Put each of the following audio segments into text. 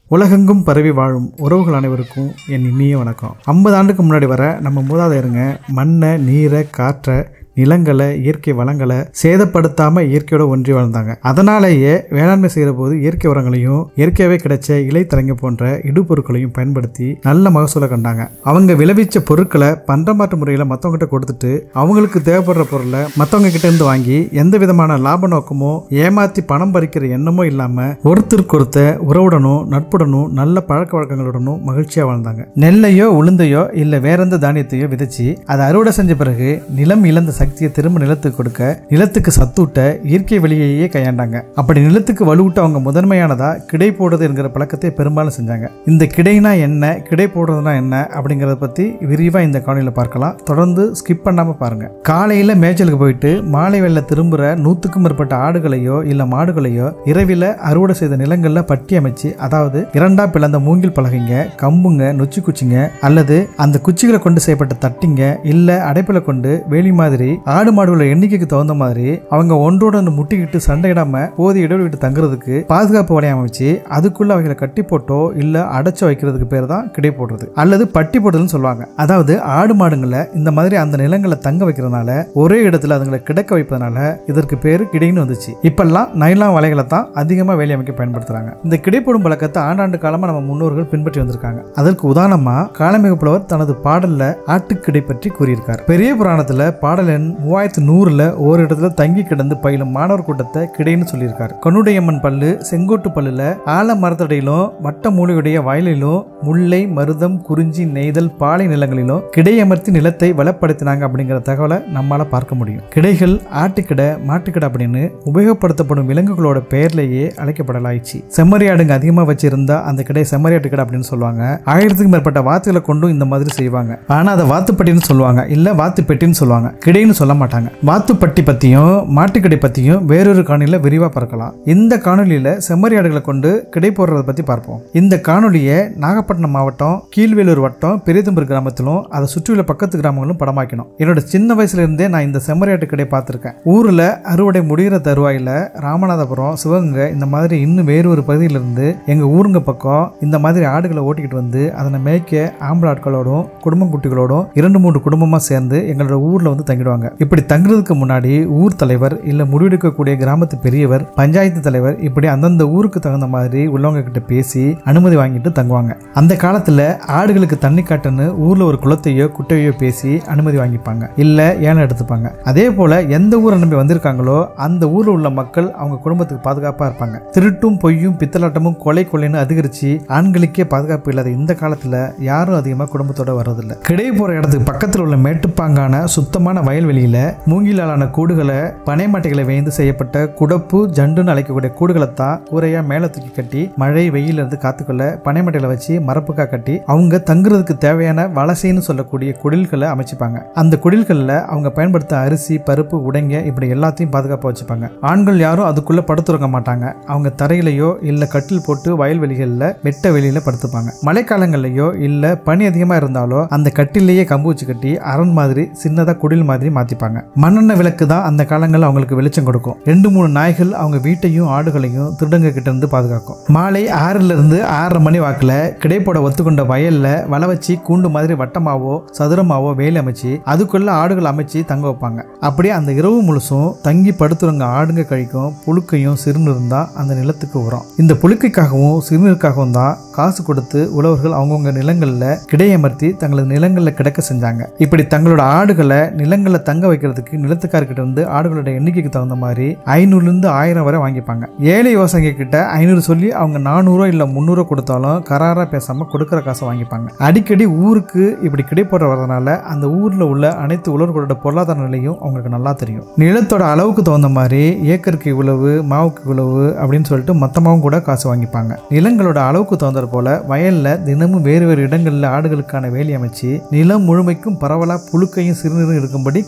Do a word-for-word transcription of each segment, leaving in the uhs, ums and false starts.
உலகெங்கும் பரவி வாழும் உறவுகள் அனைவருக்கும் என் இனிய வணக்கம். ஐம்பது ஆண்டுக்கு முன்னாடி வர நம்ம மூதாதையருங்க மண்ணை, நீரை, காற்றை, நிலங்களை, இயற்கை வளங்களை சேதப்படுத்தாம இயற்கையோட ஒன்றி வாழ்ந்தாங்க. அதனாலேயே வேளாண்மை செய்கிற போது இயற்கை உரங்களையும் இயற்கையாகவே கிடைச்ச இலைத்தரங்க போன்ற இடுபொருட்களையும் பயன்படுத்தி நல்ல மகசூலை கண்டாங்க. அவங்க விளைவிச்ச பொருட்களை பண்டமாற்று முறையில் மற்றவங்ககிட்ட கொடுத்துட்டு அவங்களுக்கு தேவைப்படுற பொருளை மற்றவங்க கிட்ட இருந்து வாங்கி எந்த விதமான லாப நோக்கமோ ஏமாத்தி பணம் பறிக்கிற எண்ணமோ இல்லாம ஒருத்தருக்கு ஒருத்த உறவுடனும் நட்புடனும் நல்ல பழக்க வழக்கங்களுடனும் மகிழ்ச்சியா வாழ்ந்தாங்க. நெல்லையோ உளுந்தையோ இல்ல வேற எந்த தானியத்தையோ விதைச்சு அதை அறுவடை செஞ்ச பிறகு நிலம் இழந்த சக்தியை திரும்ப நிலத்துக்கு கொடுக்க நிலத்துக்கு சத்தூட்ட இயற்கை வழியையே கையாண்டாங்க. அப்படி நிலத்துக்கு வலுவிட்டு அவங்க முதன்மையானதா கிடை போடுறது என்கிற பழக்கத்தை பெரும்பாலும் செஞ்சாங்க. இந்த கிடைனா என்ன, கிடை போடுறதுனா என்ன அப்படிங்கறத பத்தி விரிவா இந்த காணொளியில பார்க்கலாம். தொடர்ந்து ஸ்கிப் பண்ணாம பாருங்க. காலையில மேய்ச்சலுக்கு போயிட்டு மாலை வேளை திரும்புற நூத்துக்கும் மேற்பட்ட ஆடுகளையோ இல்ல மாடுகளையோ இரவில அறுவடை செய்த நிலங்கள்ல பட்டி அமைச்சு, அதாவது இரண்டா பிளந்த மூங்கில் பலகைங்க, கம்புங்க, நொச்சி குச்சிங்க அல்லது அந்த குச்சிகளை கொண்டு செய்யப்பட்ட தட்டிங்க இல்ல அடைப்பில கொண்டு வேலி மாதிரி ஆடு மாடுகளோட எண்ணிக்கைக்கு தகுந்த மாதிரி அவங்க ஒன்றோட முட்டிக்கிட்டு சண்டையிடாம போதிய இடைவெளி விட்டு தங்குறதுக்கு பாதுகாப்பு வளையம் அமைச்சு அதுக்குள்ள அவங்களை கட்டி போட்டோ இல்ல அடைச்சு வைக்கிறதுக்கு பேர் தான் கிடை போடுறது அல்லது பட்டி போடுறதுன்னு சொல்லுவாங்க. அதாவது ஆடு மாடுங்களை இந்த மாதிரி அந்த நிலங்களை தங்க வைக்கிறதுனால ஒரே இடத்துல அதுங்களை கிடக்க வைப்பதனால இதற்கு பேரு கிடைன்னு வந்துச்சு. இப்பெல்லாம் நைலான் வலைகளை தான் அதிகமா வேலி அமைக்க பயன்படுத்துறாங்க. இந்த கிடை போடும் பழக்கத்தை ஆண்டாண்டு காலமா நம்ம முன்னோர்கள் பின்பற்றி வந்திருக்காங்க. அதற்கு உதாரணமா காளமிகு புலவர் தனது பாடல்ல ஆட்டுக்கிடை பற்றி கூறியிருக்கார். பெரிய புராணத்துல பாடல் மூவாயிரத்தி நூறுல ஒரு இடத்துல தங்கி கிடந்து பயிலும் மாணவர் கூட்டத்தை கிடைன்னு சொல்லியிருக்காரு. கண்ணுடையம்மன் பல்லு செங்கோட்டு பல்லுல ஆல மரத்தடையிலும் வட்ட மூளையுடைய வயலிலும் முல்லை, மருதம், குறிஞ்சி, நெய்தல், பாலை நிலங்களிலும் கிடையமர்த்தி நிலத்தை வளப்படுத்தினாங்க அப்படிங்கிற தகவலை நம்மளால பார்க்க முடியும். கிடைகள் ஆட்டுக்கிடை, மாட்டுக்கிடை அப்படின்னு உபயோகப்படுத்தப்படும் விலங்குகளோட பெயர்லேயே அழைக்கப்படலாயிடுச்சு. செம்மறியாடுங்க அதிகமா வச்சிருந்தா அந்த கிடை செம்மறியாட்டுக்கிடை அப்படின்னு சொல்லுவாங்க. ஆயிரத்துக்கும் மேற்பட்ட வாத்துகளை கொண்டும் இந்த மாதிரி செய்வாங்க. ஆனா அதை வாத்துப்பட்டின்னு சொல்லுவாங்க, இல்ல வாத்து பெட்டின்னு சொல்லுவாங்க, கிடைன்னு சொல்ல மாட்டாங்க. வாத்துப்பட்டி பத்தியும் மாட்டுக்கிடை பத்தியும் வேறொரு காணொலியில விரிவா பார்க்கலாம். இந்த காணொலியில செம்மறியாடுகளை கொண்டு கிடை போடுறத பத்தி பார்ப்போம். இந்த காணொலியை நாகப்பட்டினம் மாவட்டம் கீழ்வேலூர் வட்டம் பெரியதும்பர் கிராமத்திலும் அதை சுற்றியுள்ள பக்கத்து கிராமங்களும் படமாக்கணும். என்னோட சின்ன வயசுல இருந்தே நான் இந்த செம்மறியாட்டு கிடை பார்த்திருக்கேன். ஊர்ல அறுவடை முடிகிற தருவாயில ராமநாதபுரம், சிவகங்கை இந்த மாதிரி இன்னும் வேறு ஒரு பகுதியிலிருந்து எங்க ஊருங்க பக்கம் இந்த மாதிரி ஆடுகளை ஓட்டிக்கிட்டு வந்து அதனை மேய்க்க ஆம்பளை ஆட்களோடும் குடும்ப குட்டிகளோடும் இரண்டு மூன்று குடும்பமா சேர்ந்து எங்களோட ஊர்ல வந்து தங்கிடுவாங்க. இப்படி தங்குறதுக்கு முன்னாடி ஊர் தலைவர் இல்ல முடிவெடுக்கக்கூடிய கிராமத்து பெரியவர், பஞ்சாயத்து தலைவர் இப்படி அந்தந்த ஊருக்கு தகுந்த மாதிரி உள்ளவங்க கிட்ட பேசி அனுமதி வாங்கிட்டு தங்குவாங்க. அந்த காலத்துல ஆடுகளுக்கு தண்ணி காட்டுன்னு ஊர்ல ஒரு குளத்தையோ குட்டையோ பேசி அனுமதி வாங்கிப்பாங்க, இல்ல ஏன எடுத்துப்பாங்க. அதே போல எந்த ஊரை நம்பி வந்திருக்காங்களோ அந்த ஊர்ல உள்ள மக்கள் அவங்க குடும்பத்துக்கு பாதுகாப்பா இருப்பாங்க. திருட்டும் பொய்யும் பித்தலாட்டமும் கொலை கொள்ளைன்னு அதிகரிச்சு ஆண்களுக்கே பாதுகாப்பு இல்லாத இந்த காலத்துல யாரும் அதிகமா குடும்பத்தோட வர்றதில்லை. கிடை போற இடத்துக்கு பக்கத்தில் உள்ள மேட்டுப்பாங்கான சுத்தமான வயல்வெளியில மூங்கிலாலான கூடுகளை, பனைமட்டைகளை வேந்து செய்யப்பட்ட குடப்பு ஜண்டுன்னு அழைக்கக்கூடிய கூடுகளை தான் கூரையா மேல தூக்கி கட்டி மழை வெயில இருந்து காத்துக்கொள்ள பனைமட்டைகளை வச்சு மரப்புக்கா கட்டி அவங்க தங்குறதுக்கு தேவையான வலசைன்னு சொல்லக்கூடிய குடில்களை அமைச்சுப்பாங்க. அந்த குடில்கள்ல அவங்க பயன்படுத்த அரிசி, பருப்பு, உடைங்க இப்படி எல்லாத்தையும் பாதுகாப்பா வச்சுப்பாங்க. ஆண்கள் யாரும் அதுக்குள்ள படுத்துறங்க மாட்டாங்க. அவங்க தரையிலையோ இல்ல கட்டில் போட்டு வயல்வெளிகள்ல வெட்ட வெளியில படுத்துப்பாங்க. மழைக்காலங்கள்லயோ இல்ல பனி அதிகமா இருந்தாலோ அந்த கட்டிலேயே கம்பு வச்சு கட்டி அரண் மாதிரி சின்னதா குடில் மாதிரி மாத்திப்பாங்க. மண்ணெண்ணெய் விளக்கு தான் அந்த காலங்களில் அவங்களுக்கு வெளிச்சம் கொடுக்கும். ரெண்டு மூணு நாய்கள் அவங்க வீட்டையும் ஆடுகளையும் திருடங்க கிட்ட இருந்து பாதுகாக்கும். மாலை ஆறுல இருந்து ஆறரை மணி வாக்குல கிடைப்போட ஒத்துக்கொண்ட வயல்ல வலை வச்சு கூண்டு மாதிரி வட்டமாவோ சதுரமாவோ வேலி அமைச்சு அதுக்குள்ள ஆடுகள் அமைச்சு தங்க வைப்பாங்க. அப்படியே அந்த இரவு முழுசும் தங்கி படுத்துறவங்க ஆடுங்க கழிக்கும் புழுக்கையும் சிறுநீரும் தான் அந்த நிலத்துக்கு உரம். இந்த புழுக்கைக்காகவும் சிறுநீருக்காகவும் தான் காசு கொடுத்து உழவர்கள் அவங்கவுங்க நிலங்கள்ல கிடையமர்த்தி தங்களது நிலங்கள்ல கிடக்க செஞ்சாங்க. இப்படி தங்களோட ஆடுகளை நிலங்களை தங்க வைக்கிறதுக்கு நிலத்துக்காரர்கிட்ட இருந்து ஆடுகளோட எண்ணிக்கைக்கு தகுந்த மாதிரி ஐநூறுல இருந்து ஆயிரம் வரை வாங்கிப்பாங்க. ஏழை விவசாயிங்க கிட்ட ஐநூறு சொல்லி அவங்க நானூறோ இல்ல முன்னூறோ கொடுத்தாலும் கராரா பேசாம கொடுக்கற காசை வாங்கிப்பாங்க. அடிக்கடி ஊருக்கு இப்படி கிடைப்போட வரதுனால அந்த ஊர்ல உள்ள அனைத்து உழவர்களோட பொருளாதார நிலையும் அவங்களுக்கு நல்லா தெரியும். நிலத்தோட அளவுக்கு தகுந்த மாதிரி ஏக்கருக்கு இவ்வளவு, மாவுக்கு இவ்வளவு அப்படின்னு சொல்லிட்டு மொத்தமாவும் கூட காசு வாங்கிப்பாங்க. நிலங்களோட அளவுக்கு தகுந்த போல வயல்ல தினமும் வேறு வேறு இடங்கள்ல ஆடுகளுக்கான வேலி அமைச்சு நிலம் முழுமைக்கும் பரவலா புழுக்கையும் சிறுநீரும் இருக்கும்படி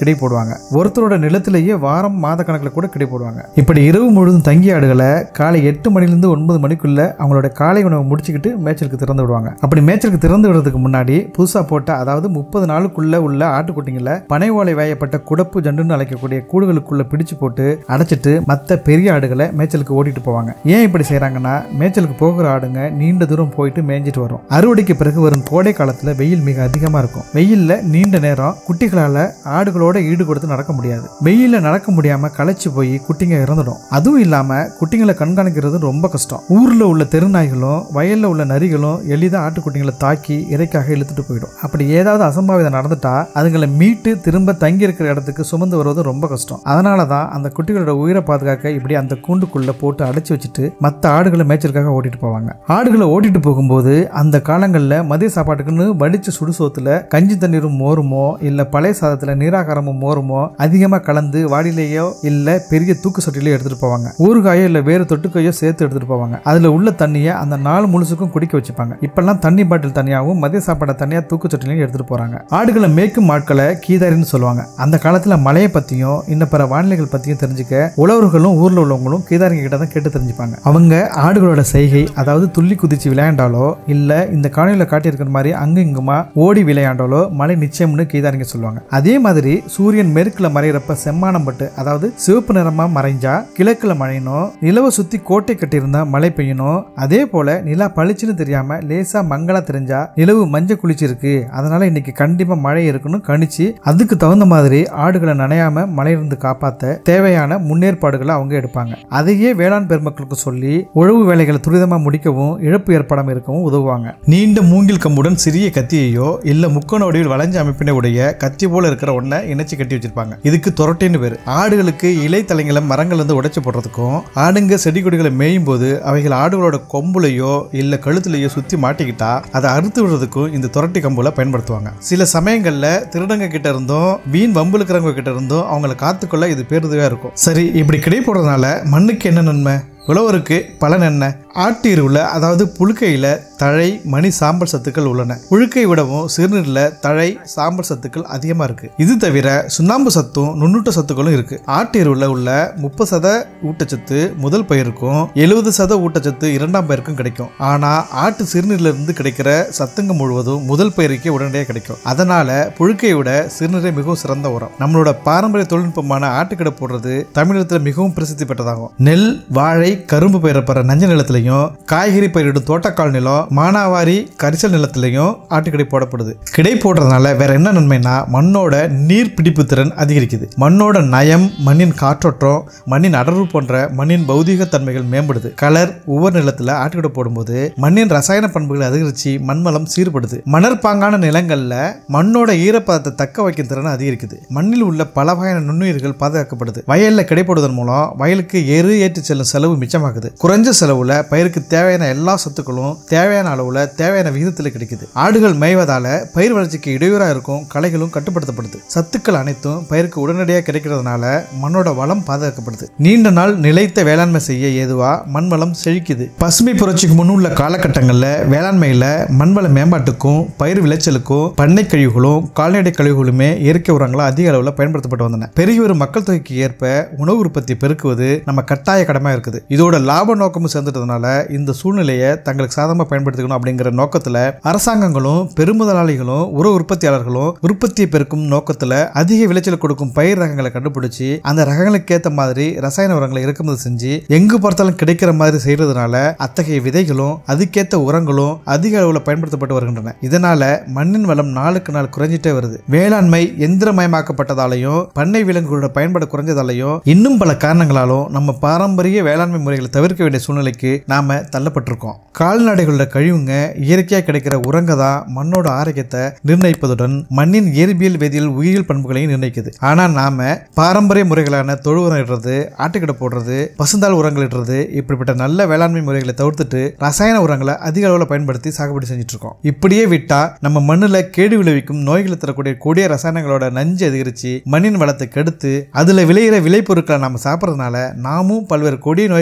கிடை போடுவாங்க. ஒருத்தரோட நிலத்திலேயே வாரம் மாத கணக்கில் கூட கிடை போடுவாங்க. இப்படி இரவு முழுதும் தங்கிய ஆடுகளை காலை எட்டு மணிலிருந்து ஒன்பது மணிக்குள்ள அவங்களோட காலை உணவை முடிச்சுக்கிட்டு மேய்ச்சலுக்கு திறந்து விடுவாங்க. அப்படி மேய்ச்சலுக்கு திறந்து விடுறதுக்கு முன்னாடி புதுசா போட்ட அதாவது முப்பது நாளுக்குள்ள உள்ள ஆட்டுக்குட்டிங்களை பனை ஓலை வேயப்பட்ட குடப்பு ஜண்டுன்னு அழைக்கக்கூடிய கூடுகளுக்குள்ள பிடிச்சு போட்டு அடைச்சிட்டு மற்ற பெரிய ஆடுகளை மேய்ச்சலுக்கு ஓட்டிட்டு போவாங்க. ஏன் இப்படி செய்யறாங்கன்னா மேய்ச்சலுக்கு போகிற ஆடுங்க நீண்ட தூரம் போயிட்டு மேய்ஞ்சிட்டு வரும். அறுவடைக்கு பிறகு வரும் கோடை காலத்துல வெயில் மிக அதிகமா இருக்கும். வெயில்ல நீண்ட நேரம் குட்டிகளால ஆடுகளோட ஈடு கொடுத்து நடக்க முடியாது. வெயில்ல நடக்க முடியாம களைச்சு போய் குட்டிங்க இறந்துடும். அதுவும் இல்லாம குட்டிங்களை கண்காணிக்கிறது ரொம்ப கஷ்டம். ஊர்ல உள்ள தெருநாய்களும் வயல்ல உள்ள நரிகளும் எளிதா ஆட்டுக்குட்டிங்களை தாக்கி இறைக்காக இழுத்துட்டு போயிடும். அப்படி ஏதாவது அசம்பாவிதம் நடந்துட்டா அதுங்களை மீட்டு திரும்ப தங்கி இருக்கிற இடத்துக்கு சுமந்து வருவது ரொம்ப கஷ்டம். அதனாலதான் அந்த குட்டிகளோட உயிரை பாதுகாக்க இப்படி அந்த கூண்டுக்குள்ள போட்டு அடைச்சு வச்சுட்டு மற்ற ஆடுகளை மேய்ச்சலுக்காக ஓட்டிட்டு போவாங்க. ஆடுகளை ஓட்டிட்டு போகும்போது அந்த காலங்கள்ல மதிய சாப்பாட்டுக்குன்னு வடிச்ச சுடுசோத்துல கஞ்சி தண்ணீரும் மோருமோ இல்ல பழைய சாதத்துல நீராகாரமும் மோருமோ அதிகமா கலந்து வாடிலேயோ இல்ல பெரிய தூக்கு சட்டிலையோ எடுத்துட்டு போவாங்க. ஊறுகாயோ இல்ல வேறு தொட்டுக்கையோ சேர்த்து எடுத்துட்டு போவாங்க. அதுல உள்ள தண்ணியை அந்த நாள் முழுசுக்கும் குடிக்க வச்சுப்பாங்க. இப்பெல்லாம் தண்ணி பாட்டில் தனியாகவும் மதிய சாப்பாடை தனியா தூக்கு சட்டிலையும் எடுத்துட்டு போறாங்க. ஆடுகளை மேய்க்கும் ஆட்களை கீதாரின்னு சொல்லுவாங்க. அந்த காலத்துல மழையை பத்தியும் இன்ன பிற வானிலைகள் பத்தியும் தெரிஞ்சுக்க உழவர்களும் ஊர்ல உள்ளவங்களும் கீதாரிங்க கிட்ட தான் கேட்டு தெரிஞ்சுப்பாங்க. அவங்க ஆடுகளோட செய்கை அதாவது துள்ளி குதிச்சு விளையாண்டாலோ இல்ல இந்த காணொலியில காட்டியிருக்கிற மாதிரி அங்கு இங்குமா ஓடி விளையாண்டாலோ மழை நிச்சயம்னு கீதாரிங்க சொல்லுவாங்க. அதே மாதிரி சூரியன் மேற்குல மறையிறப்ப செம்மானம் பட்டு அதாவது சிவப்பு நிறமா மறைஞ்சா கிழக்குல மழையணும், நிலவை சுத்தி கோட்டை கட்டியிருந்தா மழை பெய்யணும். அதே போல நிலா பளிச்சுன்னு தெரியாம லேசா மங்களா தெரிஞ்சா நிலவு மஞ்சள் குளிச்சிருக்கு, அதனால இன்னைக்கு கண்டிப்பா மழை இருக்குன்னு கணிச்சு அதுக்கு தகுந்த மாதிரி ஆடுகளை நனையாம மழையிலிருந்து காப்பாத்த தேவையான முன்னேற்பாடுகளை அவங்க எடுப்பாங்க. அதையே வேளாண் பெருமக்களுக்கு சொல்லி உழவு வேலைகளை துரிதமா முடிக்கவும் இழப்பு ஏற்படாம இருக்கவும் உதவுவாங்க. நீண்ட மூங்கில் கம்புடன் சிறிய கத்தியையோ இல்ல முக்கோண வடிவில் வளைஞ்ச அமைப்பினை உடைய கத்தி போல இருக்கிற ஒன்றை இணைச்சு கட்டி வச்சிருப்பாங்க. இதுக்கு தொரட்டின்னு பேரு. ஆடுகளுக்கு இலை தலைங்களை மரங்கள் இருந்து உடைச்சு போடுறதுக்கும் ஆடுங்க செடி கொடிகளை மேயும் போது அவைகள் ஆடுகளோட கொம்புலையோ இல்ல கழுத்துலையோ சுத்தி மாட்டிக்கிட்டா அதை அறுத்து விடுறதுக்கும் இந்த தொரட்டி கம்புல பயன்படுத்துவாங்க. சில சமயங்கள்ல திருடங்க கிட்ட இருந்தும் வீண் வம்பு இருக்கிறவங்க கிட்ட இருந்தும் அவங்களை காத்துக்கொள்ள இது பேருதவியா இருக்கும். சரி, இப்படி கிடை போடுறதுனால மண்ணுக்கு என்ன நன்மை, உழவருக்கு பலன் என்ன? ஆட்டு எருவுல அதாவது புழுக்கையில தழை மணி சாம்பல் சத்துக்கள் உள்ளன. புழுக்கை விடவும் சிறுநீர்ல தழை சாம்பல் சத்துக்கள் அதிகமா இருக்கு. இது தவிர சுண்ணாம்பு சத்தும் நுண்ணூட்ட சத்துக்களும் இருக்கு. ஆட்டு எருவுல உள்ள முப்பது சத ஊட்டச்சத்து முதல் பயிருக்கும் எழுபது சத ஊட்டச்சத்து இரண்டாம் பயிருக்கும் கிடைக்கும். ஆனா ஆட்டு சிறுநீர்ல இருந்து கிடைக்கிற சத்துங்க முழுவதும் முதல் பயிருக்கே உடனடியாக கிடைக்கும். அதனால புழுக்கையை விட சிறுநீரை மிகவும் சிறந்த உரம். நம்மளோட பாரம்பரிய தொழில்நுட்பமான ஆட்டுக்கடை போடுறது தமிழகத்துல மிகவும் பிரசித்தி பெற்றதாகும். நெல், வாழை, கரும்பு பயிரப்படுற நஞ்ச நிலத்திலையும் காய்கறி பயிரிடும் தோட்டக்கால் நிலம், மானாவாரி கரிசல் நிலத்திலையும் ஆட்டுக்கடை போடப்படுது. கிடை போடுறதுனால வேற என்ன நன்மைனா மண்ணோட நீர் பிடிப்பு திறன் அதிகரிக்குது. மண்ணோட நயம், மண்ணின் காற்றோட்டம், மண்ணின் அடர்வு போன்ற மண்ணின் பௌதீக தன்மைகள் மேம்படுது. கலர் ஒவ்வொரு நிலத்துல ஆட்டுக்கடை போடும்போது மண்ணின் ரசாயன பண்புகளை அதிகரிச்சு மண்வளம் சீர்படுது. மணற்பாங்கான நிலங்கள்ல மண்ணோட ஈரப்பதத்தை தக்க வைக்கும் திறன் அதிகரிக்குது. மண்ணில் உள்ள பல வகையான நுண்ணுயிர்கள் பாதுகாக்கப்படுது. வயல்ல கிடை போடுவதன் மூலம் வயலுக்கு எரு ஏற்றி செல்லும் செலவு மிச்சமாகுது. குறைஞ்ச செலவுல பயிருக்கு தேவையான எல்லா சத்துக்களும் தேவையான அளவுல தேவையான விகிதத்தில் கிடைக்குது. ஆடுகள் மேய்வதால பயிர் வளர்ச்சிக்கு இடையூறா இருக்கும் களைகளும் கட்டுப்படுத்தப்படுது. சத்துக்கள் அனைத்தும் பயிருக்கு உடனடியாக கிடைக்கிறதுனால மண்ணோட வளம் பாதுகாக்கப்படுது. நீண்ட நாள் நிலைத்த வேளாண்மை செய்ய ஏதுவா மண் வளம் செழிக்குது. பசுமை புரட்சிக்கு முன்னுள்ள காலகட்டங்கள்ல வேளாண்மையில மண்வள மேம்பாட்டுக்கும் பயிர் விளைச்சலுக்கும் பண்ணை கழிவுகளும் கால்நடை கழிவுகளுமே இயற்கை உரங்களா அதிக அளவுல பயன்படுத்தப்பட்டு வந்தன. பெருகி வரும் மக்கள் தொகைக்கு ஏற்ப உணவு உற்பத்தி பெருக்குவது நம்ம கட்டாய கடமை இருக்குது. இதோட லாப நோக்கமும் சேர்ந்துட்டதுனால இந்த சூழ்நிலையை தங்களுக்கு சாதகமாக பயன்படுத்திக்கணும் அப்படிங்கிற நோக்கத்துல அரசாங்கங்களும் பெருமுதலாளிகளும் உர உற்பத்தியாளர்களும் உற்பத்தியை பெருக்கும் நோக்கத்துல அதிக விளைச்சல் கொடுக்கும் பயிர் ரகங்களை கண்டுபிடிச்சு அந்த ரகங்களுக்கு ஏற்ற மாதிரி ரசாயன உரங்களை இறக்குமதி செஞ்சு எங்கு பார்த்தாலும் கிடைக்கிற மாதிரி செய்யறதுனால அத்தகைய விதைகளும் அதுக்கேற்ற உரங்களும் அதிக அளவில் பயன்படுத்தப்பட்டு வருகின்றன. இதனால மண்ணின் வளம் நாளுக்கு நாள் குறைஞ்சிட்டே வருது. வேளாண்மை எந்திரமயமாக்கப்பட்டதாலையும் பண்ணை விலங்குகளோட பயன்பாடு குறைஞ்சதாலையும் இன்னும் பல காரணங்களாலும் நம்ம பாரம்பரிய வேளாண்மை முறைகளை தவிர்க்க வேண்டிய சூழ்நிலைக்கு நாம தள்ளப்பட்டிருக்கோம். கால்நடைகளோட கழிவுங்க இயற்கையாக கிடைக்கிற உரங்க தான் மண்ணோட ஆரோக்கியத்தை நிர்ணயிப்பதுடன் மண்ணின் இயற்பியல் வேதியியல் உயிரியல் பண்புகளையும் நிர்ணயிக்குது. ஆனா நாம பாரம்பரிய முறைகளான தொழு உரம் இடுறது, ஆட்டுக்கடை போடுறது, பசுந்தாள் உரங்கள் இடுறது இப்படிப்பட்ட நல்ல வேளாண்மை முறைகளை தவிர்த்துட்டு ரசாயன உரங்களை அதிக அளவில் பயன்படுத்தி சாகுபடி செஞ்சுட்டு இருக்கோம். இப்படியே விட்டா நம்ம மண்ணுல கேடு விளைவிக்கும் நோய்களை தரக்கூடிய கொடிய ரசாயனங்களோட நஞ்சு அதிகரிச்சு மண்ணின் வளத்தை கெடுத்து அதுல விளையிற விளைபொருட்களை நாம சாப்பிட்றதுனால நாமும் பல்வேறு கொடிய நோய்கள்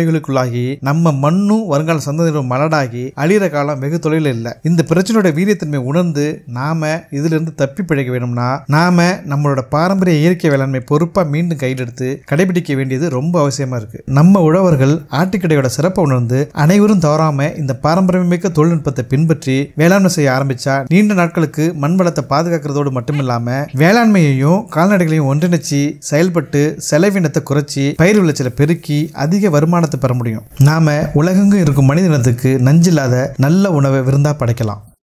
கேள்விகளுக்குள்ளாகி நம்ம மண்ணும் வருங்கால சந்ததியினரும் மலடாகி அழிகிற காலம் வெகு தொலைவில் இல்லை. இந்த பிரச்சனையோட வீரியத்தன்மை உணர்ந்து நாம இதுல இருந்து தப்பி பிழைக்க வேணும்னா நாம நம்மளோட பாரம்பரிய இயற்கை வேளாண்மை பொறுப்பா மீண்டும் கையெடுத்து கடைபிடிக்க வேண்டியது ரொம்ப அவசியமா இருக்கு. நம்ம உழவர்கள் ஆட்டுக்கடையோட சிறப்பை உணர்ந்து அனைவரும் தவறாம இந்த பாரம்பரியமிக்க தொழில்நுட்பத்தை பின்பற்றி வேளாண்மை செய்ய ஆரம்பிச்சா நீண்ட நாட்களுக்கு மண் வளத்தை பாதுகாக்கிறதோடு மட்டுமில்லாம வேளாண்மையையும் கால்நடைகளையும் ஒன்றிணைச்சு செயல்பட்டு செலவினத்தை குறைச்சி பயிர் விளைச்சலை பெருக்கி அதிக வருமானத்தை பெற முடியும். நாம உலகெங்கும் இருக்கும் மனிதனத்துக்கு நஞ்சில்லாத நல்ல உணவை விருந்தா படைக்கலாம்.